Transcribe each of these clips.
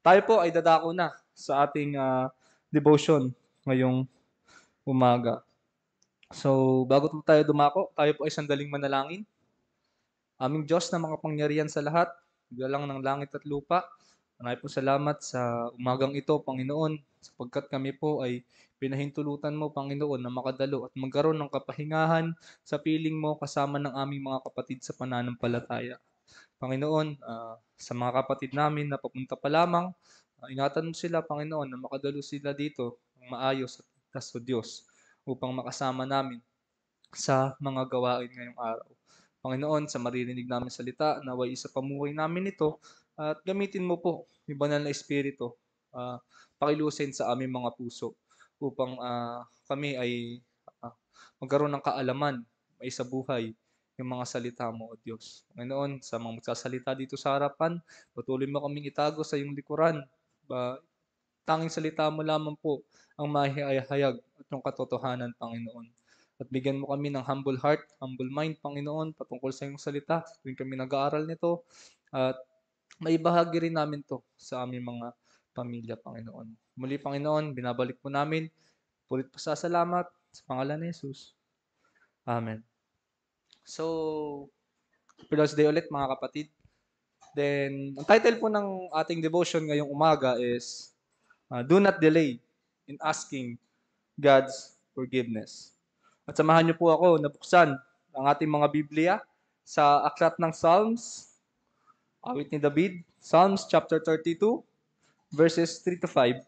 Tayo po ay dadako na sa ating devotion ngayong umaga. So, bago po tayo dumako, tayo po ay sandaling manalangin. Aming Diyos na makapangyarihan sa lahat, galang ng langit at lupa, maraming po salamat sa umagang ito, Panginoon, sapagkat kami po ay pinahintulutan mo, Panginoon, na makadalo at magkaroon ng kapahingahan sa piling mo kasama ng aming mga kapatid sa pananampalataya. Panginoon, sa mga kapatid namin na papunta pa lamang, ingatan mo sila, Panginoon, na makadalo sila dito ng maayos at ligtas sa Diyos upang makasama namin sa mga gawain ngayong araw. Panginoon, sa maririnig namin salita, naway isa pamuhay namin ito at gamitin mo po yung banal na espiritu, pakilusin sa aming mga puso upang kami ay ah, magkaroon ng kaalaman, may sa buhay yung mga salita mo, O Diyos. Panginoon, sa mga magsasalita dito sa harapan, patuloy mo kaming itago sa iyong likuran. Tanging salita mo lamang po ang mahihayag at yung katotohanan, Panginoon. At bigyan mo kami ng humble heart, humble mind, Panginoon, patungkol sa iyong salita. Tuwing kami nag-aaral nito, at maibahagi rin namin to sa aming mga pamilya, Panginoon. Muli, Panginoon, binabalik po namin. Pulit pasasalamat sa pangalan ni Jesus. Amen. So, Pillows Day ulit, mga kapatid. Then, ang title po ng ating devotion ngayong umaga is Do Not Delay in Asking God's Forgiveness. At samahan niyo po ako na buksan ang ating mga Biblia sa aklat ng Psalms, awit ni David, Psalms chapter 32, verses 3 to 5.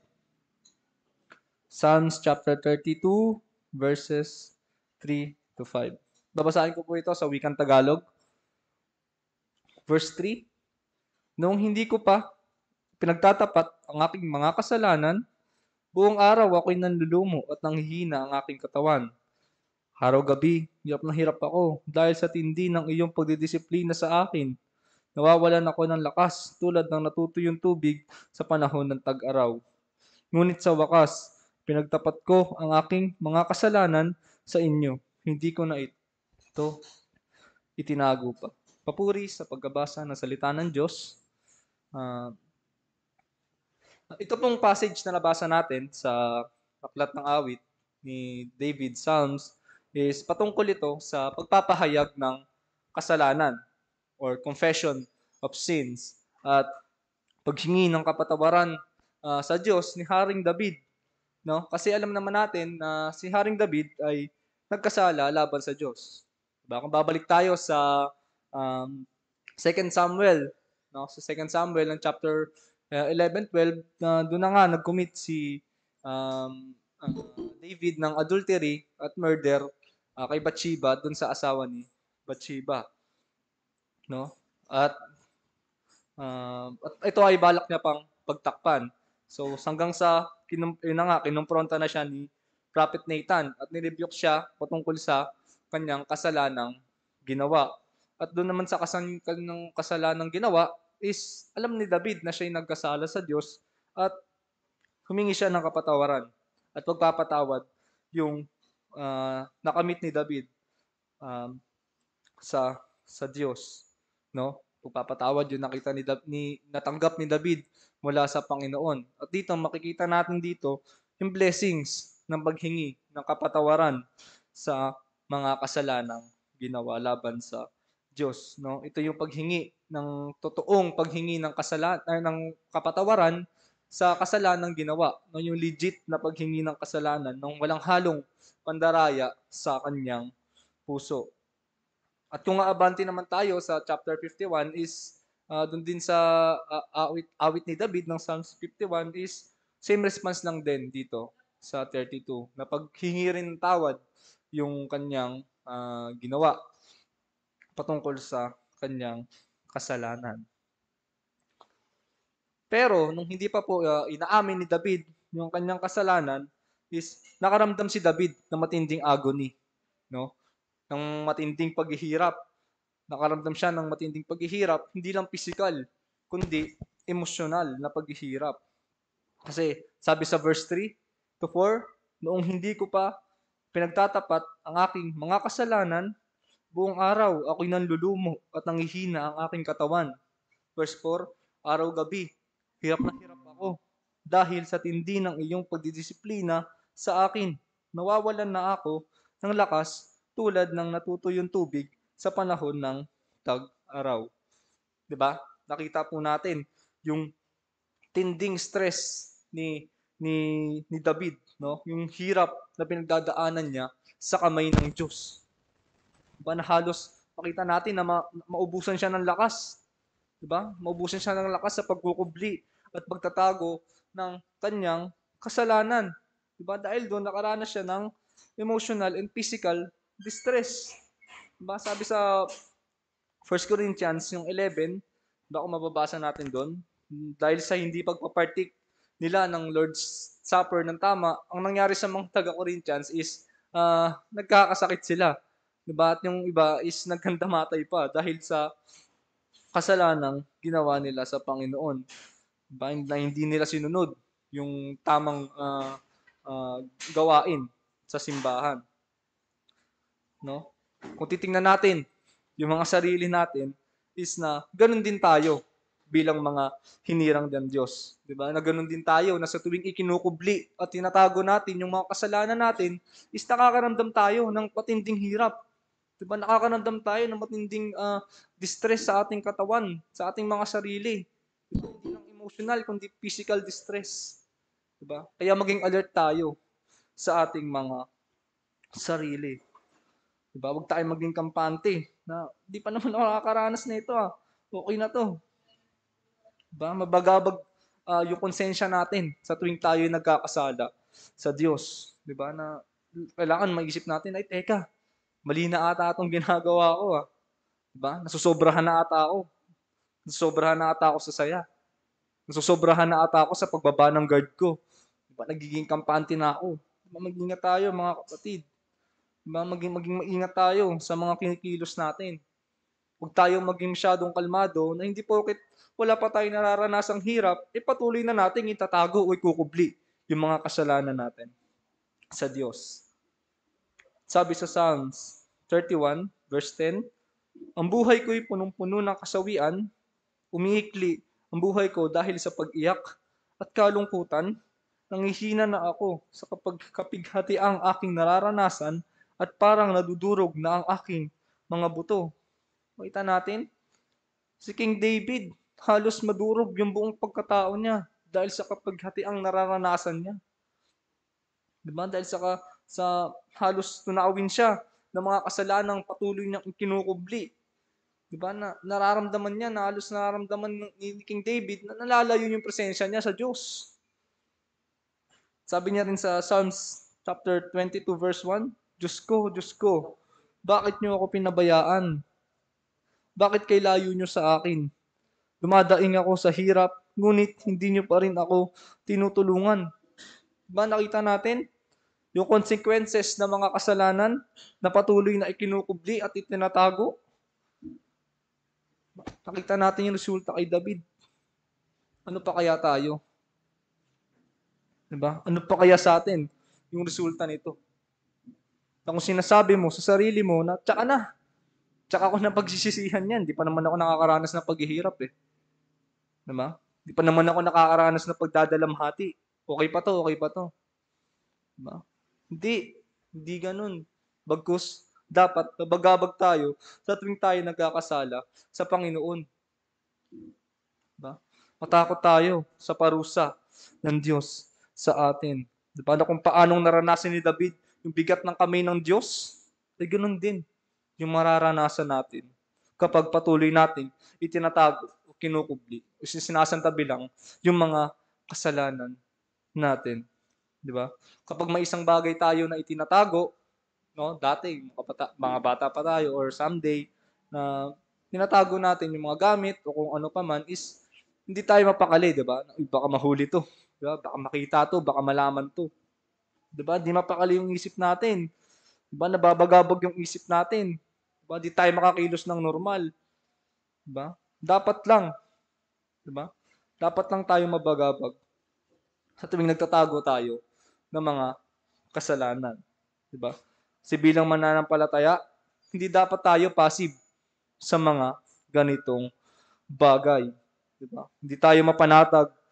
Psalms chapter 32, verses 3 to 5. Babasahin ko po ito sa wikang Tagalog. Verse 3, Noong hindi ko pa pinagtatapat ang aking mga kasalanan, buong araw ako'y nanlulumo at nanghihina ang aking katawan. Araw-gabi, hirap na hirap ako dahil sa tindi ng iyong pagdidisiplina sa akin. Nawawalan ako ng lakas tulad ng natutuyong tubig sa panahon ng tag-araw. Ngunit sa wakas, pinagtapat ko ang aking mga kasalanan sa inyo. Hindi ko na ito itinago pa. Papuri sa pagbabasa ng salita ng Diyos. Ito pong passage na nabasa natin sa aklat ng awit ni David, Psalms, is patungkol ito sa pagpapahayag ng kasalanan or confession of sins at paghingi ng kapatawaran sa Diyos ni Haring David. No? Kasi alam naman natin na si Haring David ay nagkasala laban sa Diyos. Diba? Kung babalik tayo sa 2 Samuel, no? Sa 2 Samuel ng chapter 11-12, doon na nga nag-commit si David ng adultery at murder kay Bathsheba doon sa asawa ni Bathsheba. No? At ito ay balak niya pang pagtakpan. So hanggang sa kinumpronta na siya ni Prophet Nathan at nirebuke siya patungkol sa kanyang kasalanang ginawa. At doon naman sa kanyang kasalanang ginawa is alam ni David na siya ay nagkasala sa Diyos at humingi siya ng kapatawaran at pagpapatawad yung nakamit ni David sa Diyos, no? Pagpapatawad yung nakita natanggap ni David mula sa Panginoon. At dito makikita natin dito yung blessings ng paghingi ng kapatawaran sa mga kasalanang ginawa laban sa Diyos, no? Ito yung paghingi ng totoong paghingi ng ng kapatawaran sa kasalanang ginawa, no? Yung legit na paghingi ng kasalanan nang walang halong pandaraya sa kanyang puso. At kung aabante naman tayo sa chapter 51 is doon din sa awit ni David ng Psalms 51 is same response lang din dito sa 32 na paghingi rin ng tawad yung kanyang ginawa patungkol sa kanyang kasalanan. Pero nung hindi pa po inaamin ni David yung kanyang kasalanan is nakaramdam si David ng matinding agony, no? Ng matinding paghihirap. Nakaramdam siya ng matinding paghihirap, hindi lang physical, kundi emosyonal na paghihirap. Kasi sabi sa verse 3 to 4, noong hindi ko pa pinagtatapat ang aking mga kasalanan, buong araw ako'y nanlulumo at nanghihina ang aking katawan. Verse 4, araw-gabi, hirap na hirap ako ako dahil sa tindi ng iyong pagdidisiplina sa akin. Nawawalan na ako ng lakas tulad ng natutuyong tubig sa panahon ng tag-araw. 'Di ba? Nakita po natin yung tinding stress ni David, no? Yung hirap na pinagdadaanan niya sa kamay ng Diyos. 'Di ba? Na halos makita natin na maubusan siya ng lakas, 'di ba? Maubusan siya ng lakas sa pagkukubli at pagtatago ng kanyang kasalanan. 'Di ba? Dahil doon nakaranas siya ng emotional and physical distress. 'Di ba? Sabi sa 1 Corinthians yung 11, baka mababasa natin doon, dahil sa hindi pagpapartik nila ng Lord's Supper ng tama, ang nangyari sa mga taga-Corinthians is nagkakasakit sila. Diba? At yung iba is nagkandamatay pa dahil sa kasalanang ginawa nila sa Panginoon. Diba? Na hindi nila sinunod yung tamang gawain sa simbahan. No? Kung titingnan natin yung mga sarili natin is na ganun din tayo bilang mga hinirang ng Diyos. 'Di ba? Na ganun din tayo na sa tuwing ikinukubli at tinatago natin yung mga kasalanan natin is nakakaramdam tayo ng matinding hirap. 'Di ba? Nakakaramdam tayo ng matinding distress sa ating katawan, sa ating mga sarili. Hindi lang emotional kundi physical distress. 'Di ba? Kaya maging alert tayo sa ating mga sarili. Diba? Huwag tayong maging kampante na di pa naman ako nakakaranas na ito. Okay na to. Diba? Mabagabag yung konsensya natin sa tuwing tayo nagkakasala sa Diyos. Diba? Na kailangan maisip natin, ay teka, mali na ata itong ginagawa ko. Diba? Nasusobrahan na ata ako. Nasusobrahan na ata ako sa saya. Nasusobrahan na ata ako sa pagbaba ng guard ko. Diba? Nagiging kampante na ako. Diba? Mag-ingat tayo mga kapatid. Diba? Maging maingat tayo sa mga kinikilos natin. Huwag tayong maging masyadong kalmado na hindi porket wala pa tayong nararanasang hirap, patuloy na natin itatago o ikukubli yung mga kasalanan natin sa Diyos. Sabi sa Psalms 31, verse 10, ang buhay ko'y punong-puno ng kasawian, umiikli ang buhay ko dahil sa pag-iyak at kalungkutan, nangihina na ako sa kapighati ang aking nararanasan at parang nadudurog na ang aking mga buto. Makita natin, si King David, halos madurog yung buong pagkatao niya dahil sa kapighati ang nararanasan niya. Diba? Dahil sa halos tunawin siya ng mga kasalanang patuloy niyang kinukubli. Diba? Na nararamdaman niya, na halos nararamdaman ni King David na nalalayo yung presensya niya sa Diyos. Sabi niya rin sa Psalms chapter 22 verse 1, Diyos ko, bakit niyo ako pinabayaan? Bakit kay layo niyo sa akin? Dumadaing ako sa hirap, ngunit hindi niyo pa rin ako tinutulungan. Diba nakita natin yung consequences ng mga kasalanan na patuloy na ikinukubli at itinatago? Nakita natin yung resulta kay David. Ano pa kaya tayo? Diba? Ano pa kaya sa atin yung resulta nito? Na kung sinasabi mo sa sarili mo na, tsaka ako na pagsisisihan yan, di pa naman ako nakakaranas ng paghihirap eh. Diba? Di pa naman ako nakakaranas ng pagdadalamhati. Okay pa to. Diba? Hindi ganun. Bagkus, dapat nabagabag tayo sa tuwing tayo nagkakasala sa Panginoon. Diba? Matakot tayo sa parusa ng Diyos sa atin. Diba? Na kung paanong naranasan ni David yung bigat ng kamay ng Diyos, ay ganun din yung mararanasan natin kapag patuloy nating itinatago o kinukubli o sinasantabi lang yung mga kasalanan natin. Di ba? Kapag may isang bagay tayo na itinatago, no, dati, mga bata pa tayo or someday, na tinatago natin yung mga gamit o kung ano pa man is hindi tayo mapakali, di ba? Baka mahuli to, di ba? Baka makita to, baka malaman to. Di ba? Di mapakali yung isip natin. Di ba? Nababagabag yung isip natin. Di ba? Di tayo makakilos ng normal. Di ba? Dapat lang. Di ba? Dapat lang tayo mabagabag sa tuwing nagtatago tayo ng mga kasalanan. Diba? Kasi bilang mananampalataya, hindi dapat tayo passive sa mga ganitong bagay. Diba? Hindi tayo mapanatag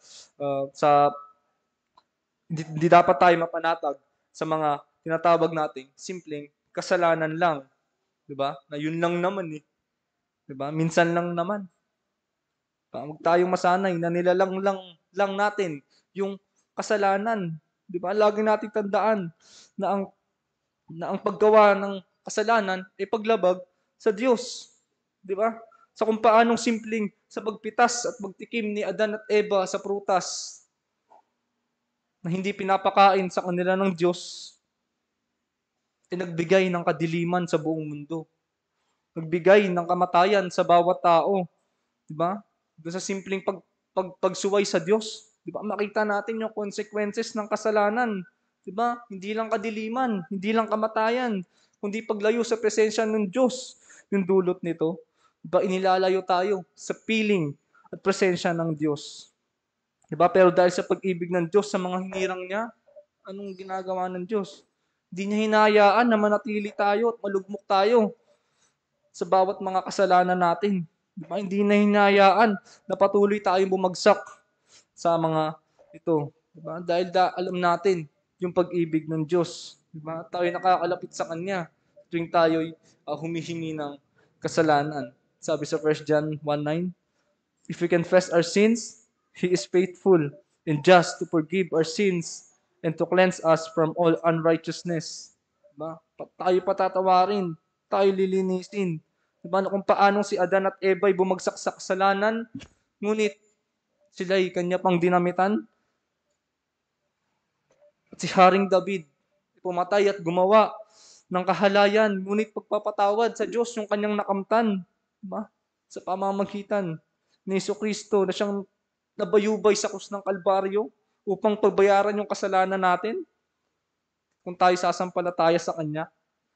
sa hindi dapat tayo mapanatag sa mga tinatawag nating simpleng kasalanan lang, 'di ba? Na yun lang naman, 'di ba? Minsan lang naman. Huwag tayong masanay na nilalang lang natin yung kasalanan, 'di ba? Lagi nating tandaan na ang paggawa ng kasalanan ay paglabag sa Diyos, 'di ba? Sa kung paanong simpleng sa pagpitas at pagtikim ni Adan at Eva sa prutas na hindi pinapakain sa kanila ng Diyos, ay nagbigay ng kadiliman sa buong mundo. Nagbigay ng kamatayan sa bawat tao, 'di ba? Doon sa simpleng pagsuway sa Diyos, 'di ba? Makita natin yung consequences ng kasalanan, 'di ba? Hindi lang kadiliman, hindi lang kamatayan, kundi paglayo sa presensya ng Diyos. Yung dulot nito, 'di ba? Inilalayo tayo sa piling at presensya ng Diyos. 'Di ba? Pero dahil sa pag-ibig ng Diyos sa mga hinirang niya, anong ginagawa ng Diyos? Hindi niya hinayaan na manatili tayo at malugmok tayo sa bawat mga kasalanan natin. Di ba? Hindi na hinayaan na patuloy tayong bumagsak sa mga ito. Di ba? Dahil alam natin yung pag-ibig ng Diyos. Di ba? Tayo nakakalapit sa Kanya tuwing tayo'y humihingi ng kasalanan. Sabi sa 1 John 1:9, if we confess our sins, He is faithful and just to forgive our sins and to cleanse us from all unrighteousness. Diba? Tayo patatawarin, tayo lilinisin. Diba? Kung paanong si Adan at Eva ay bumagsak sa kasalanan, ngunit sila'y kanya pang dinamitan. At si Haring David, pumatay at gumawa ng kahalayan, ngunit pagpapatawad sa Diyos yung kanyang nakamtan. Diba? Sa pamamagitan ni Jesucristo na siyang nabayubay sa krus ng Kalbaryo upang pagbayaran yung kasalanan natin kung tayo sasampalataya sa Kanya,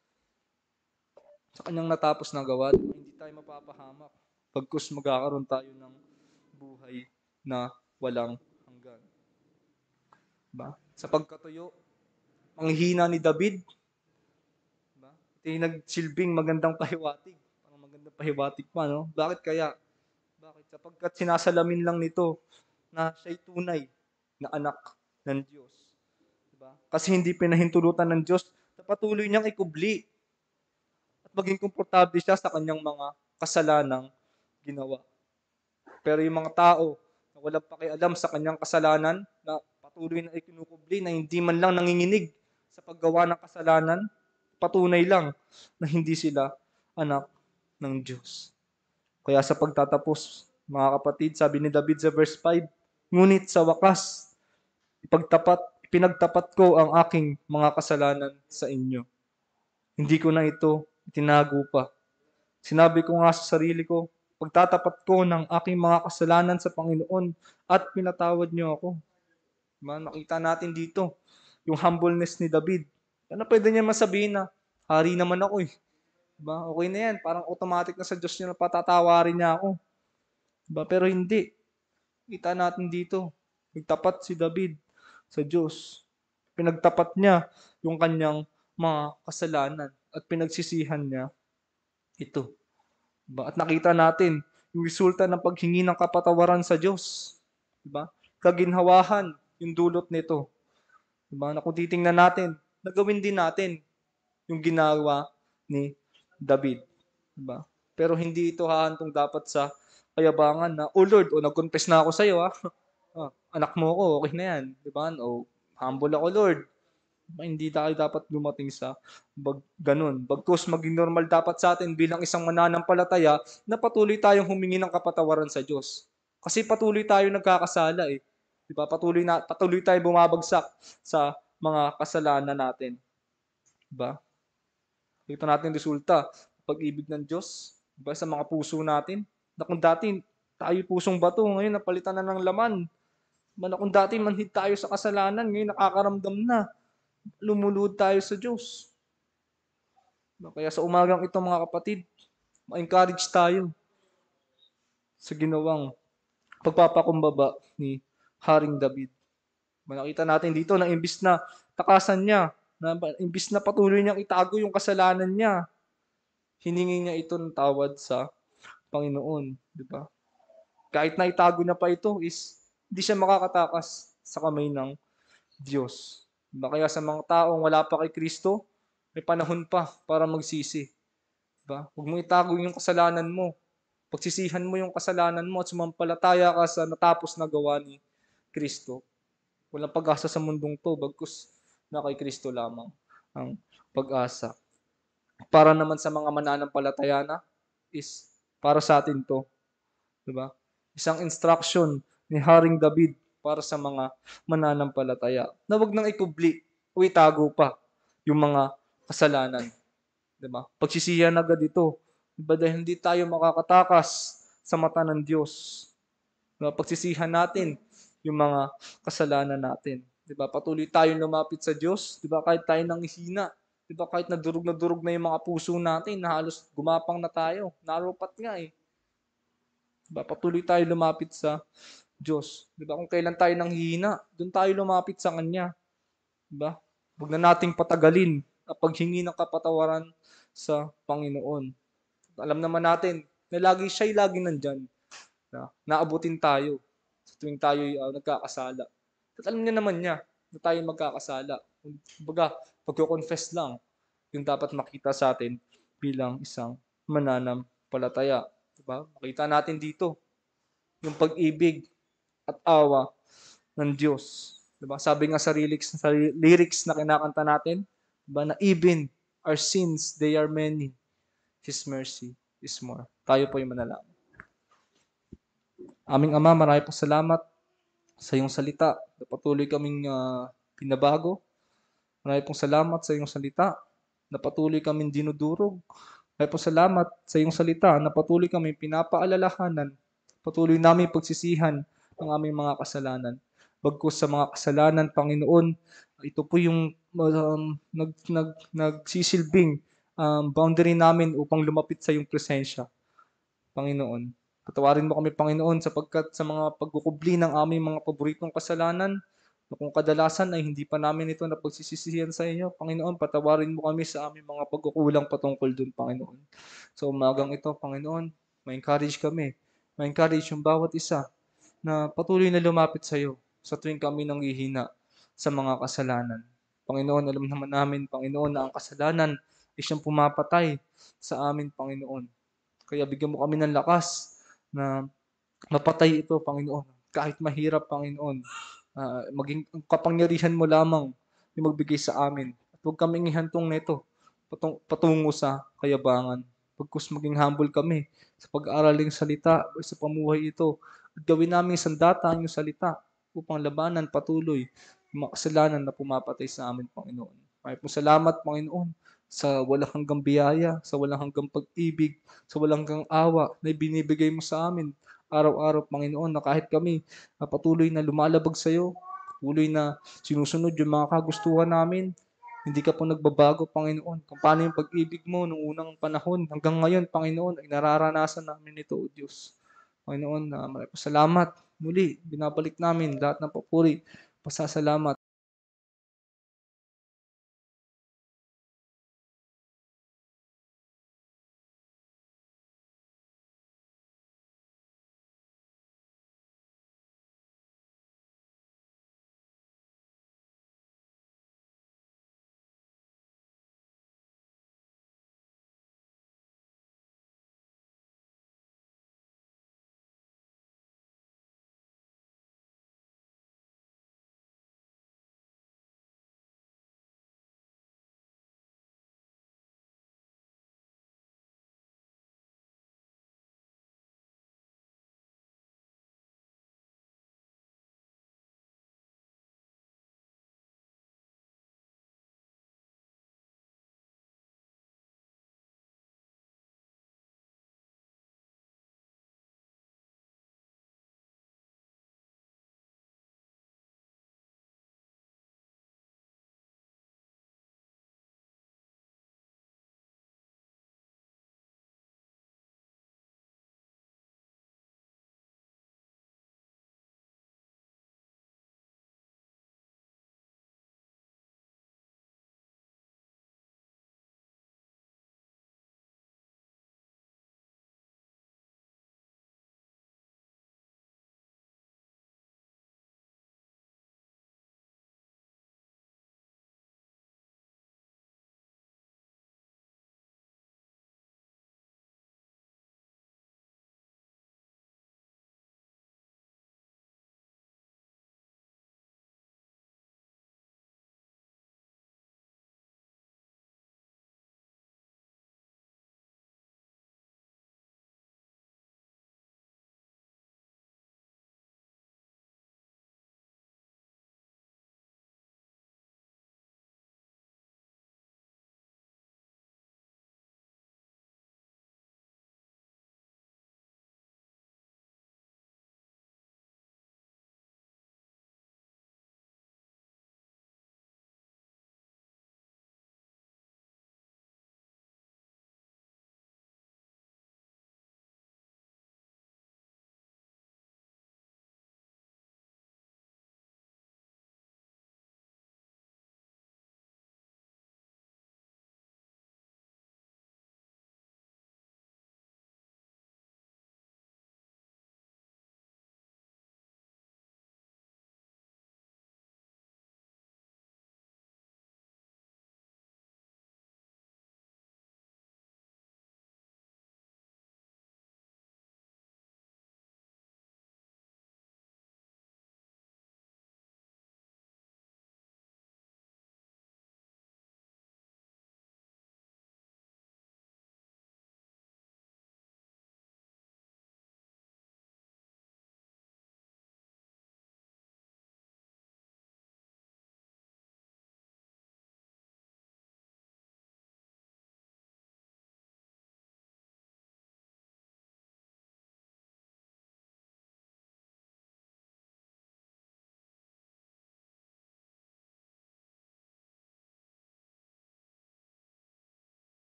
sa Kanyang natapos na gawa. Hindi tayo mapapahamak pagkus magkakaroon tayo ng buhay na walang hanggan. Diba? Sa pagkatuyo, manghihina ni David, diba? Ito yung nagsilbing magandang pahiwatig. Parang magandang pahiwatig pa, no? Bakit kaya? Bakit? Sapagkat sinasalamin lang nito na siya'y tunay na anak ng Diyos. Diba? Kasi hindi pinahintulutan ng Diyos na patuloy niyang ikubli at maging komportable siya sa kanyang mga kasalanang ginawa. Pero yung mga tao na walang pakialam sa kanyang kasalanan, na patuloy na ikinukubli, na hindi man lang nanginginig sa paggawa ng kasalanan, patunay lang na hindi sila anak ng Diyos. Kaya sa pagtatapos, mga kapatid, sabi ni David sa verse 5, ngunit sa wakas, pinagtapat ko ang aking mga kasalanan sa inyo. Hindi ko na ito itinago pa. Sinabi ko nga sa sarili ko, pagtatapat ko ng aking mga kasalanan sa Panginoon at pinatawad niyo ako. Diba? Nakita natin dito yung humbleness ni David. Ano pwede niya masabihin na, hari naman ako eh. Diba? Okay na yan. Parang automatic na sa Diyos niya na patatawarin niya ako. Diba? Pero hindi. Kita natin dito. Nagtapat si David sa Diyos. Pinagtapat niya yung kanyang mga kasalanan at pinagsisihan niya ito. Diba? At nakita natin yung resulta ng paghingi ng kapatawaran sa Diyos. Diba? Kaginhawahan yung dulot nito. Diba? Na kung titingnan natin, nagawin din natin yung ginawa ni David. Diba? Pero hindi ito hahantong dapat sa kayabangan na, oh Lord, nag-confess na ako sa iyo, anak mo ako, okay na yan. Diba? Humble ako, Lord. Hindi tayo dapat dumating sa ganun. Bagkus maging normal dapat sa atin bilang isang mananampalataya na patuloy tayong humingi ng kapatawaran sa Diyos. Kasi patuloy tayo nagkakasala eh. Diba? Patuloy tayo bumabagsak sa mga kasalanan natin. Diba? Ito natin resulta, pag-ibig ng Diyos, diba? Sa mga puso natin. Na kung dati tayo pusong bato, ngayon napalitan na ng laman. Na kung dati manhid tayo sa kasalanan, ngayon nakakaramdam na. Lumulud tayo sa Diyos. Kaya sa umagang ito mga kapatid, ma-encourage tayo sa ginawang pagpapakumbaba ni Haring David. Nakita natin dito na imbis na takasan niya, na imbis na patuloy niyang itago yung kasalanan niya, hiningi niya ito ng tawad sa Panginoon. Di ba? Kahit na itago niya pa ito is hindi siya makakatakas sa kamay ng Diyos. Diba? Kaya sa mga taong wala pa kay Kristo, may panahon pa para magsisi. Diba? Huwag mo itago yung kasalanan mo. Pagsisihan mo yung kasalanan mo at sumampalataya ka sa natapos na gawa ni Kristo. Walang pag-asa sa mundong to, bagkus na kay Kristo lamang ang pag-asa. Para naman sa mga mananampalataya na, is para sa atin to. Diba? Isang instruction ni Haring David para sa mga mananampalataya na wag nang ikubli o itago pa yung mga kasalanan. Diba? Pagsisiyan agad ito. Diba? Dahil hindi tayo makakatakas sa mata ng Diyos. Diba? Pagsisihan natin yung mga kasalanan natin. Diba? Patuloy tayong lumapit sa Diyos. Diba? Kahit tayo nanghihina. Diba? Kahit na durug na yung mga puso natin, na halos gumapang na tayo. Narupat nga eh. Diba? Patuloy tayo lumapit sa Diyos. Diba? Kung kailan tayo nanghihina, doon tayo lumapit sa Kanya. Diba? Huwag na nating patagalin ang paghingi ng kapatawaran sa Panginoon. Alam naman natin na siya'y lagi nandyan. Na naabutin tayo sa tuwing tayo nagkakasala. At alam niya naman niya na tayo magkakasala. Kumbaga, pagko-confess lang yung dapat makita sa atin bilang isang mananampalataya. Diba? Makita natin dito yung pag-ibig at awa ng Diyos. Diba? Sabi nga sa lyrics na kinakanta natin, diba, na even our sins, they are many. His mercy is more. Tayo po yung manalangin. Aming Ama, marami po salamat sa iyong salita na patuloy kaming pinabago. Marami pong salamat sa iyong salita na patuloy kaming dinudurog. Marami pong salamat sa iyong salita na patuloy kaming pinapaalalahanan. Patuloy namin pagsisihan ang aming mga kasalanan. Bagkus sa mga kasalanan, Panginoon, ito po yung nagsisilbing boundary namin upang lumapit sa iyong presensya, Panginoon. Patawarin mo kami, Panginoon, sapagkat sa mga pagkukubli ng aming mga paboritong kasalanan, na kung kadalasan ay hindi pa namin ito napagsisisihan sa inyo, Panginoon, patawarin mo kami sa aming mga pagkukulang patungkol dun, Panginoon. So umagang ito, Panginoon, ma-encourage kami. Ma-encourage yung bawat isa na patuloy na lumapit sa iyo sa tuwing kami nanghihina sa mga kasalanan. Panginoon, alam naman namin, Panginoon, na ang kasalanan ay siyang pumapatay sa amin, Panginoon. Kaya bigyan mo kami ng lakas na mapatay ito, Panginoon. Kahit mahirap, Panginoon, maging ang kapangyarihan mo lamang yung magbigay sa amin. At huwag kaming ihantong nito patungo sa kayabangan. Pagkus maging humble kami sa pag-aaral ng salita o sa pamuhay ito. At gawin namin sandata ang iyong salita upang labanan patuloy yung mga kasalanan na pumapatay sa amin, Panginoon. Maraming po salamat, Panginoon, sa walang hanggang biyaya, sa walang hanggang pag-ibig, sa walang hanggang awa na binibigay mo sa amin araw-araw, Panginoon, na kahit kami patuloy na lumalabag sa iyo, patuloy na sinusunod yung mga kagustuhan namin, hindi ka po nagbabago, Panginoon. Kung paano yung pag-ibig mo noong unang panahon, hanggang ngayon, Panginoon, ay nararanasan namin ito, O Diyos. Panginoon, maraming salamat. Muli, binabalik namin lahat ng papuri, pasasalamat